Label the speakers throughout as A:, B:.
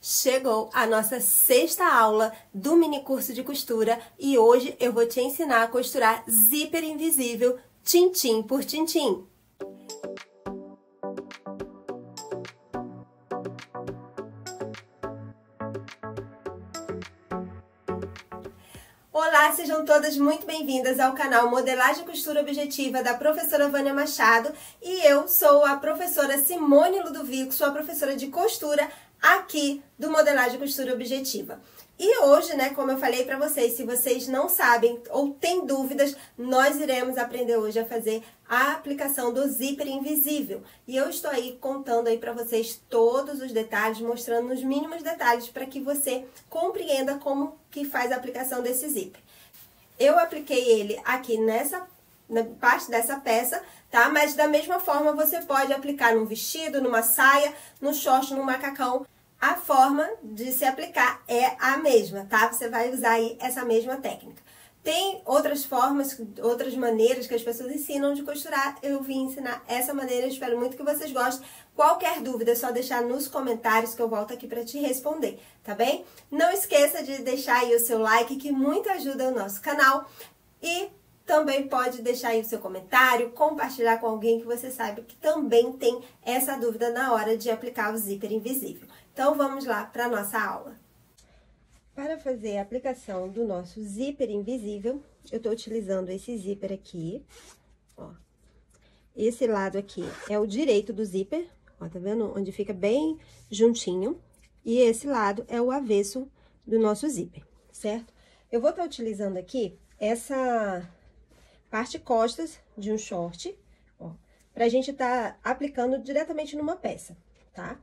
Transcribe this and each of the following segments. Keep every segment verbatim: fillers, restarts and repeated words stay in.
A: Chegou a nossa sexta aula do mini curso de costura e hoje eu vou te ensinar a costurar zíper invisível, tintim por tintim. Olá, sejam todas muito bem-vindas ao canal Modelagem e Costura Objetiva da professora Vânia Machado e eu sou a professora Simone Ludovico, sou a professora de costura aqui do Modelagem e Costura Objetiva. E hoje, né, como eu falei para vocês, se vocês não sabem ou têm dúvidas, nós iremos aprender hoje a fazer a aplicação do zíper invisível. E eu estou aí contando aí para vocês todos os detalhes, mostrando os mínimos detalhes para que você compreenda como que faz a aplicação desse zíper. Eu apliquei ele aqui nessa na parte dessa peça, tá? Mas da mesma forma você pode aplicar num vestido, numa saia, no short, no macacão. A forma de se aplicar é a mesma, tá? Você vai usar aí essa mesma técnica. Tem outras formas, outras maneiras que as pessoas ensinam de costurar. Eu vim ensinar essa maneira, espero muito que vocês gostem. Qualquer dúvida é só deixar nos comentários que eu volto aqui para te responder, tá bem? Não esqueça de deixar aí o seu like, que muito ajuda o nosso canal. E também pode deixar aí o seu comentário, compartilhar com alguém que você sabe que também tem essa dúvida na hora de aplicar o zíper invisível. Então, vamos lá para a nossa aula. Para fazer a aplicação do nosso zíper invisível, eu estou utilizando esse zíper aqui, ó. Esse lado aqui é o direito do zíper, ó, tá vendo? Onde fica bem juntinho. E esse lado é o avesso do nosso zíper, certo? Eu vou estar utilizando aqui essa parte costas de um short, ó, pra gente tá aplicando diretamente numa peça, tá?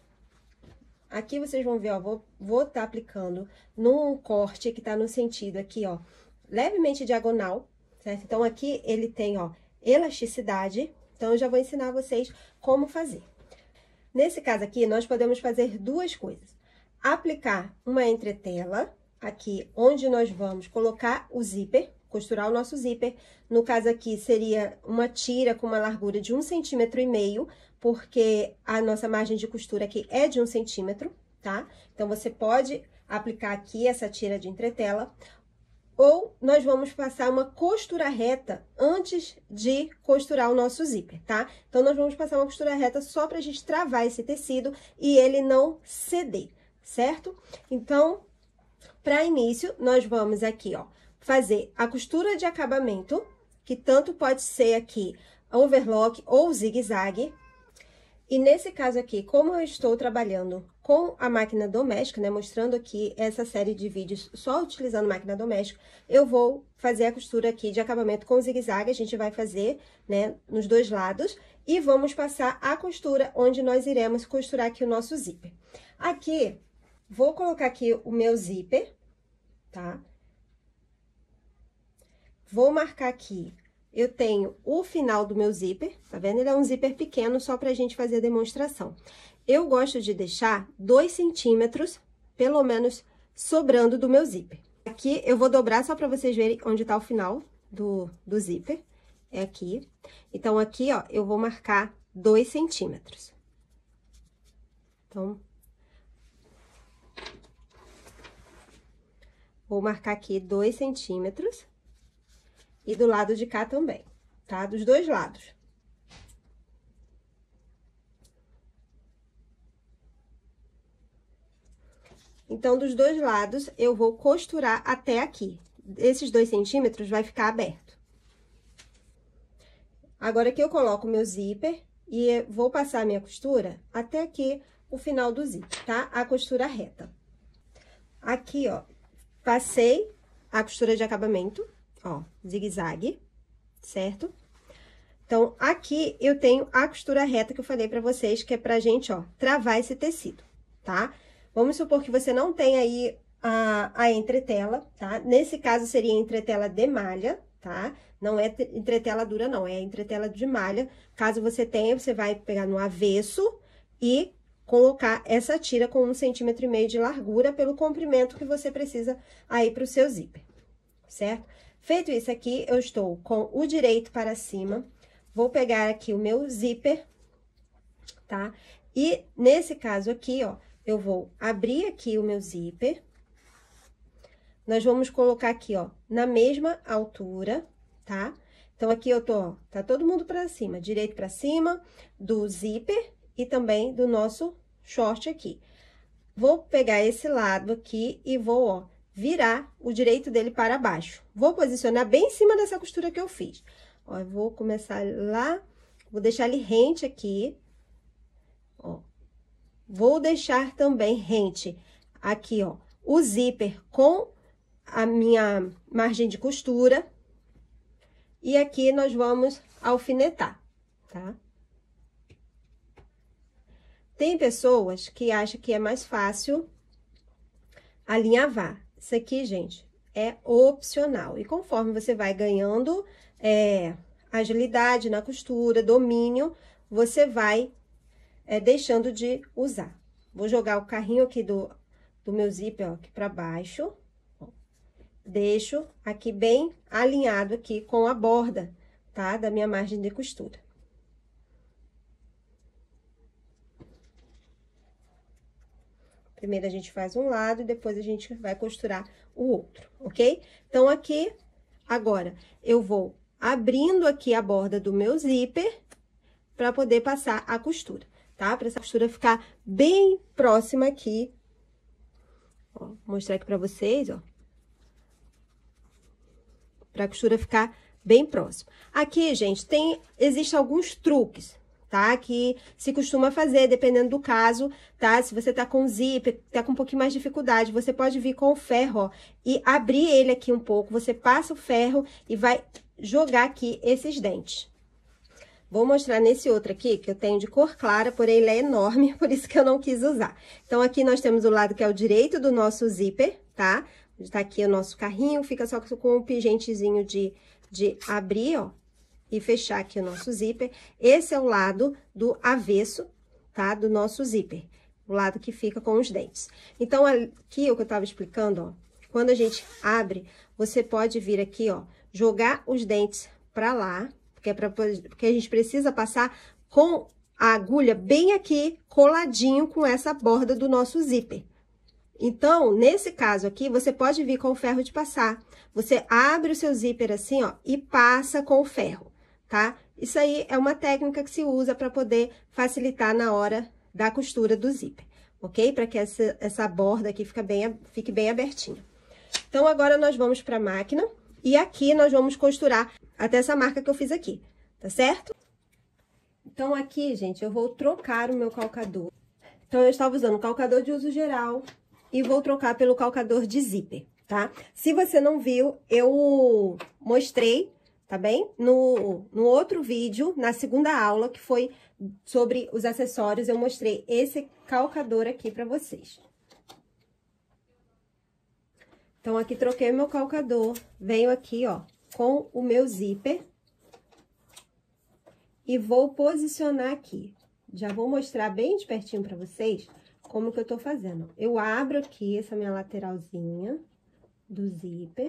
A: Aqui vocês vão ver, ó, vou, vou tá aplicando num corte que tá no sentido aqui, ó, levemente diagonal, certo? Então, aqui ele tem, ó, elasticidade, então eu já vou ensinar vocês como fazer. Nesse caso aqui, nós podemos fazer duas coisas. Aplicar uma entretela, aqui onde nós vamos colocar o zíper, costurar o nosso zíper. No caso aqui, seria uma tira com uma largura de um centímetro e meio, porque a nossa margem de costura aqui é de um centímetro, tá? Então, você pode aplicar aqui essa tira de entretela, ou nós vamos passar uma costura reta antes de costurar o nosso zíper, tá? Então, nós vamos passar uma costura reta só pra gente travar esse tecido e ele não ceder, certo? Então, para início, nós vamos aqui, ó, fazer a costura de acabamento, que tanto pode ser aqui overlock ou zigue-zague. E nesse caso aqui, como eu estou trabalhando com a máquina doméstica, né, mostrando aqui essa série de vídeos só utilizando máquina doméstica, eu vou fazer a costura aqui de acabamento com zigue-zague, a gente vai fazer, né, nos dois lados, e vamos passar a costura onde nós iremos costurar aqui o nosso zíper. Aqui, vou colocar aqui o meu zíper, tá? Vou marcar aqui, eu tenho o final do meu zíper, tá vendo? Ele é um zíper pequeno, só pra gente fazer a demonstração. Eu gosto de deixar dois centímetros, pelo menos, sobrando do meu zíper. Aqui, eu vou dobrar só pra vocês verem onde tá o final do, do zíper. É aqui. Então, aqui, ó, eu vou marcar dois centímetros. Então, vou marcar aqui dois centímetros. E do lado de cá também, tá? Dos dois lados. Então, dos dois lados, eu vou costurar até aqui. Esses dois centímetros vai ficar aberto. Agora, aqui eu coloco o meu zíper e vou passar a minha costura até aqui, o final do zíper, tá? A costura reta. Aqui, ó, passei a costura de acabamento. Ó, zigue-zague, certo? Então, aqui eu tenho a costura reta que eu falei pra vocês, que é pra gente, ó, travar esse tecido, tá? Vamos supor que você não tem aí a, a entretela, tá? Nesse caso, seria entretela de malha, tá? Não é entretela dura, não, é entretela de malha. Caso você tenha, você vai pegar no avesso e colocar essa tira com um centímetro e meio de largura pelo comprimento que você precisa aí pro seu zíper, certo? Feito isso aqui, eu estou com o direito para cima, vou pegar aqui o meu zíper, tá? E nesse caso aqui, ó, eu vou abrir aqui o meu zíper. Nós vamos colocar aqui, ó, na mesma altura, tá? Então, aqui eu tô, ó, tá todo mundo pra cima, direito pra cima do zíper e também do nosso short aqui. Vou pegar esse lado aqui e vou, ó, virar o direito dele para baixo. Vou posicionar bem em cima dessa costura que eu fiz. Ó, eu vou começar lá, vou deixar ele rente aqui, ó. Vou deixar também rente aqui, ó, o zíper com a minha margem de costura. E aqui nós vamos alfinetar, tá? Tem pessoas que acham que é mais fácil alinhavar. Isso aqui, gente, é opcional. E conforme você vai ganhando é, agilidade na costura, domínio, você vai é, deixando de usar. Vou jogar o carrinho aqui do, do meu zíper, ó, aqui pra baixo. Ó. Deixo aqui bem alinhado aqui com a borda, tá? Da minha margem de costura. Primeiro, a gente faz um lado e depois a gente vai costurar o outro, ok? Então, aqui, agora, eu vou abrindo aqui a borda do meu zíper para poder passar a costura, tá? Para essa costura ficar bem próxima aqui. Ó, vou mostrar aqui para vocês, ó. Para a costura ficar bem próxima. Aqui, gente, tem, existem alguns truques, tá? Que se costuma fazer, dependendo do caso, tá? Se você tá com zíper, tá com um pouquinho mais de dificuldade, você pode vir com o ferro, ó, e abrir ele aqui um pouco. Você passa o ferro e vai jogar aqui esses dentes. Vou mostrar nesse outro aqui, que eu tenho de cor clara, porém ele é enorme, por isso que eu não quis usar. Então, aqui nós temos o lado que é o direito do nosso zíper, tá? Tá aqui o nosso carrinho, fica só com um pingentezinho de, de abrir, ó. E fechar aqui o nosso zíper. Esse é o lado do avesso, tá? Do nosso zíper. O lado que fica com os dentes. Então, aqui, o que eu tava explicando, ó. Quando a gente abre, você pode vir aqui, ó, jogar os dentes pra lá, porque, é pra, porque a gente precisa passar com a agulha bem aqui, coladinho com essa borda do nosso zíper. Então, nesse caso aqui, você pode vir com o ferro de passar. Você abre o seu zíper assim, ó, e passa com o ferro. Tá? Isso aí é uma técnica que se usa para poder facilitar na hora da costura do zíper, ok? Para que essa, essa borda aqui fique bem, fique bem abertinha. Então, agora nós vamos para a máquina e aqui nós vamos costurar até essa marca que eu fiz aqui, tá certo? Então, aqui, gente, eu vou trocar o meu calcador. Então, eu estava usando o calcador de uso geral e vou trocar pelo calcador de zíper, tá? Se você não viu, eu mostrei, tá bem? No, no outro vídeo, na segunda aula, que foi sobre os acessórios, eu mostrei esse calcador aqui pra vocês. Então, aqui troquei o meu calcador, venho aqui, ó, com o meu zíper. E vou posicionar aqui. Já vou mostrar bem de pertinho pra vocês como que eu tô fazendo. Eu abro aqui essa minha lateralzinha do zíper.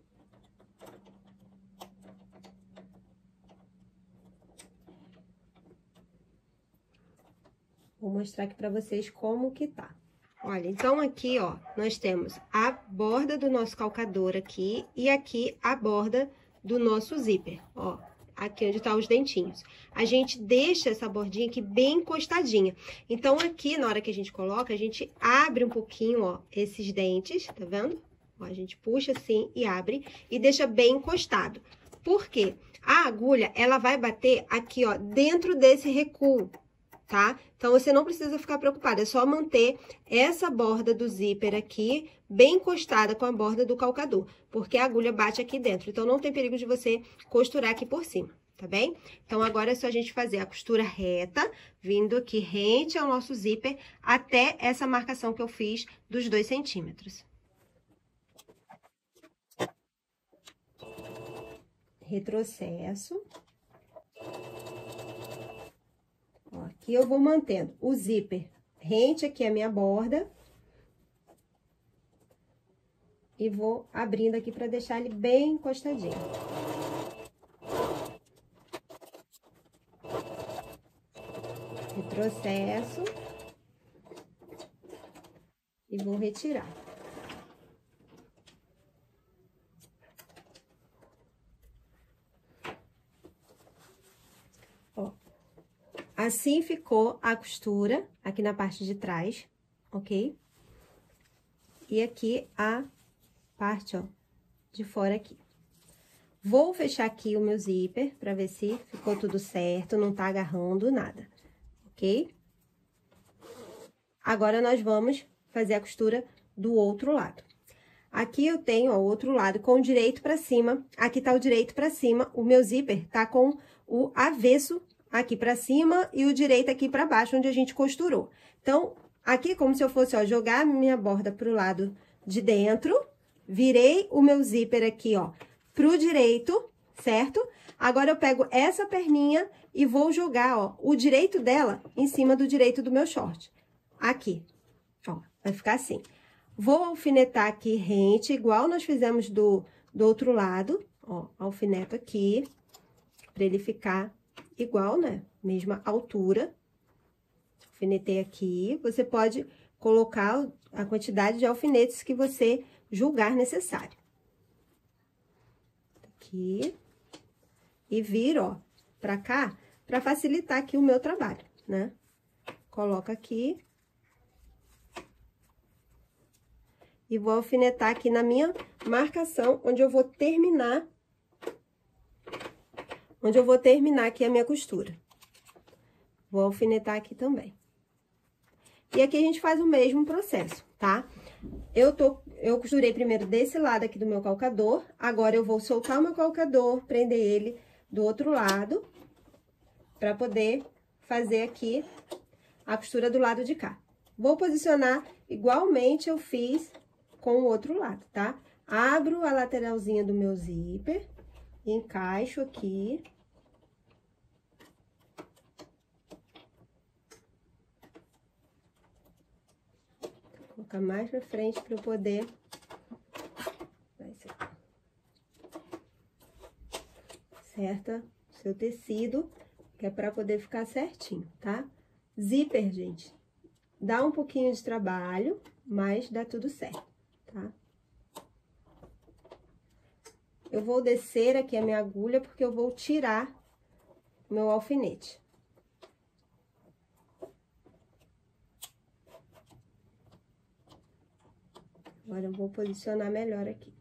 A: Vou mostrar aqui pra vocês como que tá. Olha, então aqui, ó, nós temos a borda do nosso calcador aqui e aqui a borda do nosso zíper, ó. Aqui onde tá os dentinhos. A gente deixa essa bordinha aqui bem encostadinha. Então, aqui, na hora que a gente coloca, a gente abre um pouquinho, ó, esses dentes, tá vendo? Ó, a gente puxa assim e abre e deixa bem encostado. Por quê? A agulha, ela vai bater aqui, ó, dentro desse recuo, tá? Então, você não precisa ficar preocupada, é só manter essa borda do zíper aqui bem encostada com a borda do calcador, porque a agulha bate aqui dentro, então não tem perigo de você costurar aqui por cima, tá bem? Então, agora é só a gente fazer a costura reta, vindo aqui rente ao nosso zíper, até essa marcação que eu fiz dos dois centímetros. Retrocesso. Ó, aqui eu vou mantendo o zíper rente aqui a minha borda. E vou abrindo aqui pra deixar ele bem encostadinho. Retrocesso. e vou retirar. Ó, assim ficou a costura aqui na parte de trás, ok? E aqui a parte, ó, de fora aqui. Vou fechar aqui o meu zíper pra ver se ficou tudo certo, não tá agarrando nada, ok? Agora, nós vamos fazer a costura do outro lado. Aqui eu tenho, ó, o outro lado com o direito pra cima, aqui tá o direito pra cima, o meu zíper tá com o avesso aqui pra cima e o direito aqui pra baixo, onde a gente costurou. Então, aqui como se eu fosse, ó, jogar a minha borda pro lado de dentro, virei o meu zíper aqui, ó, pro direito, certo? Agora, eu pego essa perninha e vou jogar, ó, o direito dela em cima do direito do meu short. Aqui, ó, vai ficar assim. Vou alfinetar aqui rente, igual nós fizemos do, do outro lado, ó, alfineto aqui, pra ele ficar igual, né? Mesma altura. Alfinetei aqui, você pode colocar a quantidade de alfinetes que você julgar necessário. Aqui. E viro, ó, pra cá, pra facilitar aqui o meu trabalho, né? Coloco aqui. E vou alfinetar aqui na minha marcação, onde eu vou terminar, onde eu vou terminar aqui a minha costura. Vou alfinetar aqui também. E aqui a gente faz o mesmo processo, tá? Eu tô, eu costurei primeiro desse lado aqui do meu calcador, agora eu vou soltar o meu calcador, prender ele do outro lado, pra poder fazer aqui a costura do lado de cá. Vou posicionar igualmente eu fiz com o outro lado, tá? Abro a lateralzinha do meu zíper, encaixo aqui. Vou colocar mais pra frente pra eu poder... Vai ser... Certa o seu tecido, que é pra poder ficar certinho, tá? Zíper, gente, dá um pouquinho de trabalho, mas dá tudo certo. Tá? Eu vou descer aqui a minha agulha, porque eu vou tirar meu alfinete. Agora, eu vou posicionar melhor aqui.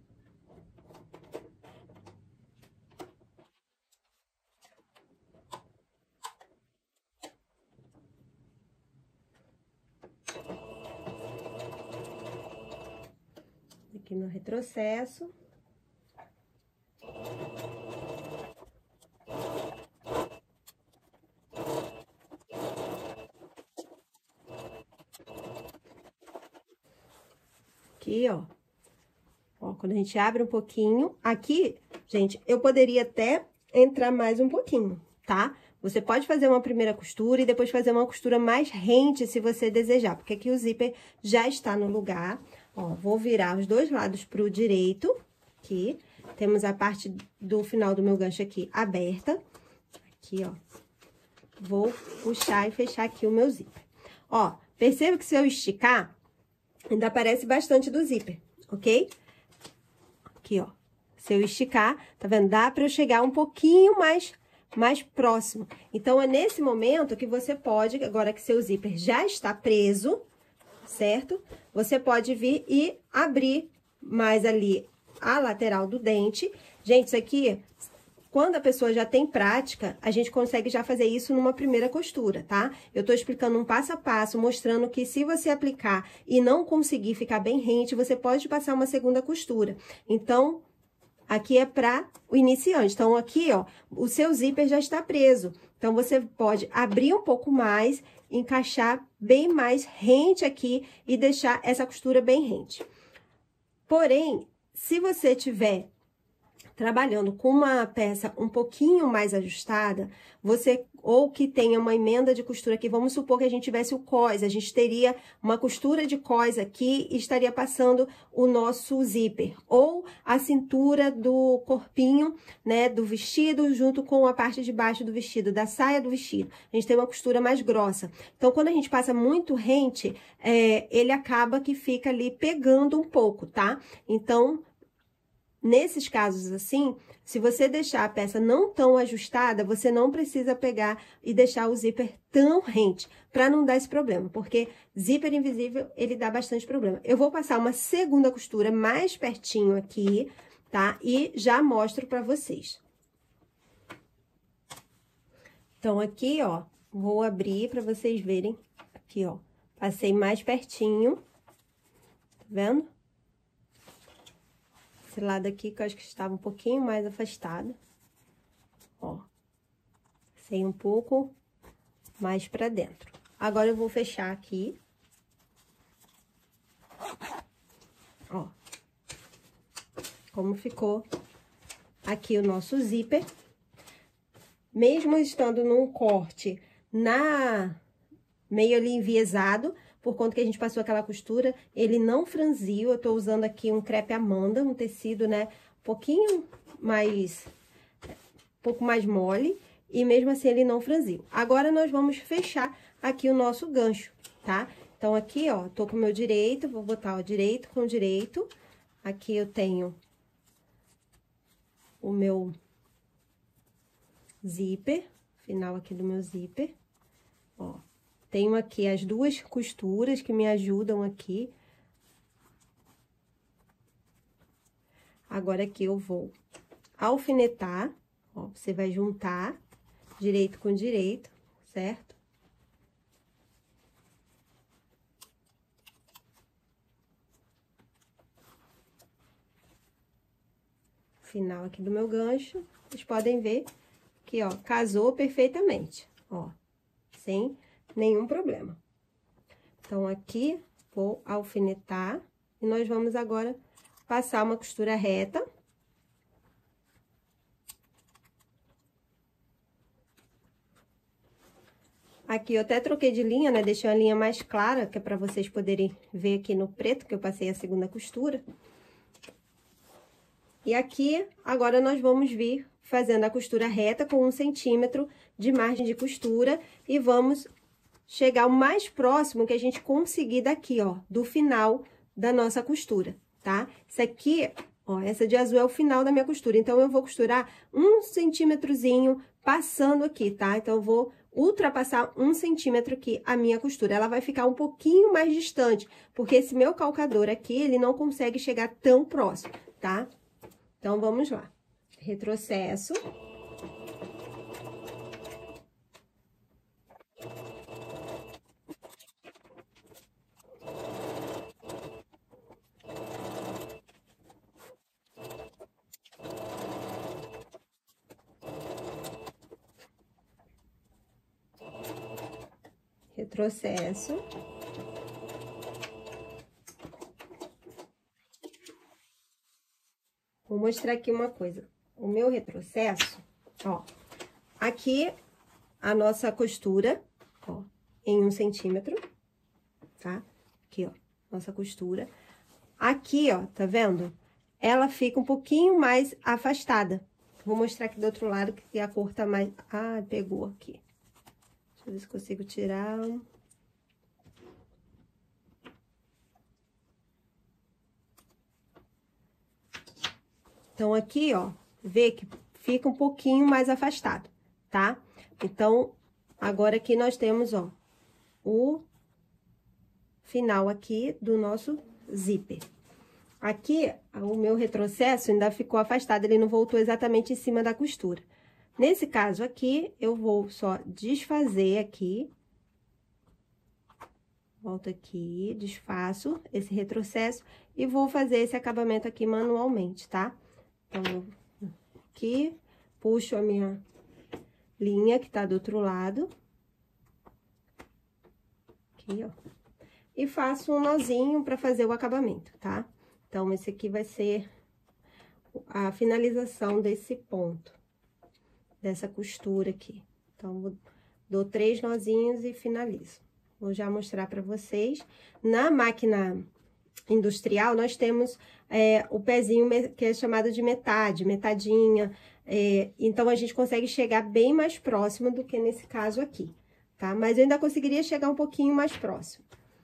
A: Aqui no retrocesso. Aqui, ó. Ó, quando a gente abre um pouquinho, aqui, gente, eu poderia até entrar mais um pouquinho, tá? Você pode fazer uma primeira costura e depois fazer uma costura mais rente, se você desejar, porque aqui o zíper já está no lugar. Ó, vou virar os dois lados pro direito, aqui. Temos a parte do final do meu gancho aqui aberta. Aqui, ó. Vou puxar e fechar aqui o meu zíper. Ó, perceba que se eu esticar, ainda aparece bastante do zíper, ok? Aqui, ó. Se eu esticar, tá vendo? Dá pra eu chegar um pouquinho mais, mais próximo. Então, é nesse momento que você pode, agora que seu zíper já está preso, certo? Você pode vir e abrir mais ali a lateral do dente. Gente, isso aqui, quando a pessoa já tem prática, a gente consegue já fazer isso numa primeira costura, tá? Eu tô explicando um passo a passo, mostrando que se você aplicar e não conseguir ficar bem rente, você pode passar uma segunda costura. Então, aqui é para o iniciante. Então, aqui, ó, o seu zíper já está preso. Então, você pode abrir um pouco mais, encaixar bem mais rente aqui e deixar essa costura bem rente. Porém, se você tiver trabalhando com uma peça um pouquinho mais ajustada, você ou que tenha uma emenda de costura aqui, vamos supor que a gente tivesse o cós, a gente teria uma costura de cós aqui e estaria passando o nosso zíper, ou a cintura do corpinho, né, do vestido, junto com a parte de baixo do vestido, da saia do vestido. A gente tem uma costura mais grossa. Então, quando a gente passa muito rente, é, ele acaba que fica ali pegando um pouco, tá? Então, nesses casos assim, se você deixar a peça não tão ajustada, você não precisa pegar e deixar o zíper tão rente, para não dar esse problema, porque zíper invisível, ele dá bastante problema. Eu vou passar uma segunda costura mais pertinho aqui, tá? E já mostro para vocês. Então, aqui, ó, vou abrir para vocês verem. Aqui, ó, passei mais pertinho, tá vendo? Esse lado aqui, que eu acho que estava um pouquinho mais afastado. Ó. Passei um pouco mais pra dentro. Agora, eu vou fechar aqui. Ó. Como ficou aqui o nosso zíper. Mesmo estando num corte na... meio ali enviesado, por conta que a gente passou aquela costura, ele não franziu. Eu tô usando aqui um crepe Amanda, um tecido, né, um pouquinho mais, um pouco mais mole, e mesmo assim ele não franziu. Agora, nós vamos fechar aqui o nosso gancho, tá? Então, aqui, ó, tô com o meu direito, vou botar o direito com o direito. Aqui eu tenho o meu zíper, final aqui do meu zíper, ó. Tenho aqui as duas costuras que me ajudam aqui. Agora, aqui eu vou alfinetar, ó, você vai juntar direito com direito, certo? Final aqui do meu gancho, vocês podem ver que, ó, casou perfeitamente, ó, sem nenhum problema. Então, aqui, vou alfinetar, e nós vamos agora passar uma costura reta. Aqui, eu até troquei de linha, né? Deixei a linha mais clara, que é pra vocês poderem ver aqui no preto, que eu passei a segunda costura. E aqui, agora, nós vamos vir fazendo a costura reta com um centímetro de margem de costura, e vamos chegar o mais próximo que a gente conseguir daqui, ó, do final da nossa costura, tá? Isso aqui, ó, essa de azul é o final da minha costura, então, eu vou costurar um centímetrozinho passando aqui, tá? Então, eu vou ultrapassar um centímetro aqui a minha costura. Ela vai ficar um pouquinho mais distante, porque esse meu calcador aqui, ele não consegue chegar tão próximo, tá? Então, vamos lá. Retrocesso. Retrocesso. Vou mostrar aqui uma coisa. O meu retrocesso, ó, aqui a nossa costura, ó, em um centímetro, tá? Aqui, ó, nossa costura. Aqui, ó, tá vendo? Ela fica um pouquinho mais afastada. Vou mostrar aqui do outro lado que a cor tá mais... Ah, pegou aqui. Deixa eu ver se consigo tirar. Então, aqui, ó, vê que fica um pouquinho mais afastado, tá? Então, agora aqui nós temos, ó, o final aqui do nosso zíper. Aqui, o meu retrocesso ainda ficou afastado, ele não voltou exatamente em cima da costura. Nesse caso aqui, eu vou só desfazer aqui. Volto aqui, desfaço esse retrocesso e vou fazer esse acabamento aqui manualmente, tá? Então, aqui, puxo a minha linha que tá do outro lado. Aqui, ó. E faço um nozinho pra fazer o acabamento, tá? Então, esse aqui vai ser a finalização desse ponto, dessa costura aqui. Então, vou dou três nozinhos e finalizo. Vou já mostrar para vocês. Na máquina industrial, nós temos é, o pezinho que é chamado de metade, metadinha. É, então, a gente consegue chegar bem mais próximo do que nesse caso aqui, tá? Mas eu ainda conseguiria chegar um pouquinho mais próximo.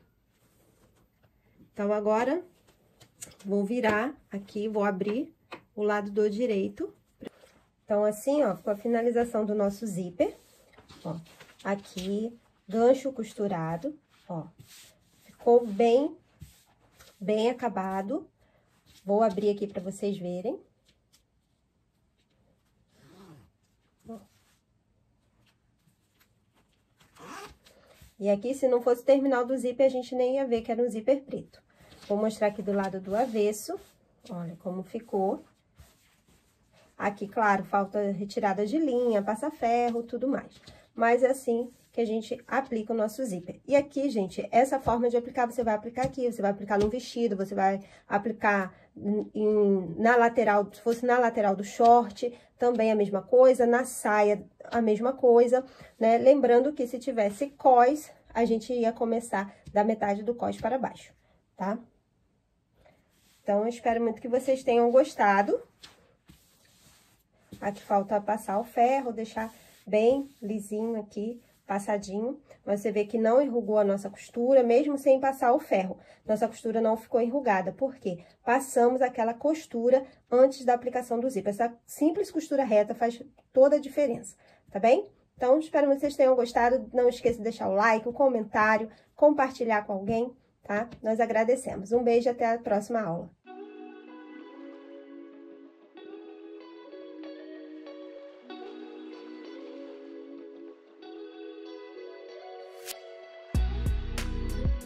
A: Então, agora, vou virar aqui, vou abrir o lado do direito. Então, assim, ó, ficou a finalização do nosso zíper. Ó, aqui, gancho costurado, ó. Ficou bem, bem acabado. Vou abrir aqui para vocês verem. Ó. E aqui, se não fosse o terminal do zíper, a gente nem ia ver que era um zíper preto. Vou mostrar aqui do lado do avesso, olha como ficou. Aqui, claro, falta retirada de linha, passa-ferro, tudo mais. Mas é assim que a gente aplica o nosso zíper. E aqui, gente, essa forma de aplicar, você vai aplicar aqui, você vai aplicar no vestido, você vai aplicar em, na lateral, se fosse na lateral do short, também a mesma coisa, na saia, a mesma coisa, né? Lembrando que se tivesse cós, a gente ia começar da metade do cós para baixo, tá? Então, eu espero muito que vocês tenham gostado. Aqui falta passar o ferro, deixar bem lisinho aqui, passadinho. Mas você vê que não enrugou a nossa costura, mesmo sem passar o ferro. Nossa costura não ficou enrugada, por quê? Passamos aquela costura antes da aplicação do zíper. Essa simples costura reta faz toda a diferença, tá bem? Então, espero que vocês tenham gostado. Não esqueça de deixar o like, o comentário, compartilhar com alguém, tá? Nós agradecemos. Um beijo e até a próxima aula.